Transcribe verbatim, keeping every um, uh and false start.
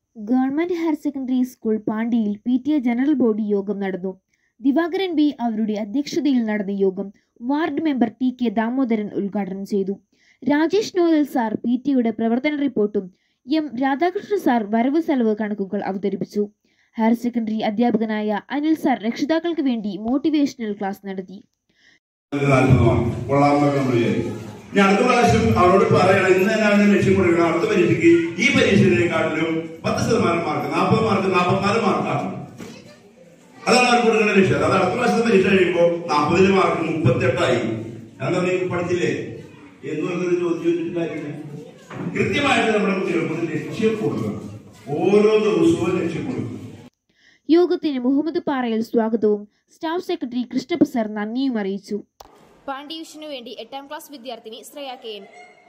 Government higher secondary school പാണ്ടിയിൽ P T A general body യോഗം നടന്നു. ദിവാകരൻ ബി അവരുടെ അധ്യക്ഷതയിൽ നടന്ന യോഗം ward member T K Damodaran ഉദ്ഘാടനം ചെയ്തു. Rajesh Noel sir P T യുടെ പ്രവർത്തന റിപ്പോർട്ടും എം രാധാകൃഷ്ണ സാർ വരവ് ചെലവ് കണക്കുകൾ അവതരിപ്പിച്ചു. ഹയർ സെക്കൻഡറി അധ്യാപകനായ അനിൽ സാർ രക്ഷിതാക്കൾക്ക് വേണ്ടി മോട്ടിവേഷണൽ ക്ലാസ് നടത്തി. ഞാൻ അടുത്ത പ്രാവശ്യം അവരോട് പറയണം, ഇന്ന് തന്നെ അവന് ലക്ഷ്യം കൊടുക്കണം. അടുത്ത പരീക്ഷയ്ക്ക് ഈ പരീക്ഷയെക്കാട്ടിലും പത്ത് ശതമാനം മാർക്ക്, നാൽപ്പത് മാർക്ക്, നാൽപ്പത്തിനാല് മാർക്കാണ്. അതാണ് അവർക്ക് കൊടുക്കേണ്ട ലക്ഷ്യം. അത് അടുത്ത പ്രാവശ്യത്തെ പരീക്ഷ കഴിയുമ്പോൾ നാൽപ്പതിന് മാർക്ക് മുപ്പത്തെട്ടായി. എന്താ നീ പഠിച്ചില്ലേ എന്ന് പറഞ്ഞൊരു ചോദ്യം ചോദിച്ചിട്ട് കാര്യമില്ല. കൃത്യമായിട്ട് നമ്മുടെ കുട്ടികൾക്ക് ലക്ഷ്യം കൊടുക്കണം. ഓരോ ദിവസവും ലക്ഷ്യം കൊടുക്കണം. യോഗത്തിന് മുഹമ്മദ് പാറയിൽ സ്വാഗതവും സ്റ്റാഫ് സെക്രട്ടറി കൃഷ്ണപ്രസാദ് നന്ദിയും അറിയിച്ചു. പാണ്ഡ്യ വിഷനു വേണ്ടി എട്ടാം ക്ലാസ് വിദ്യാർത്ഥിനി ശ്രേയ കെ എൻ.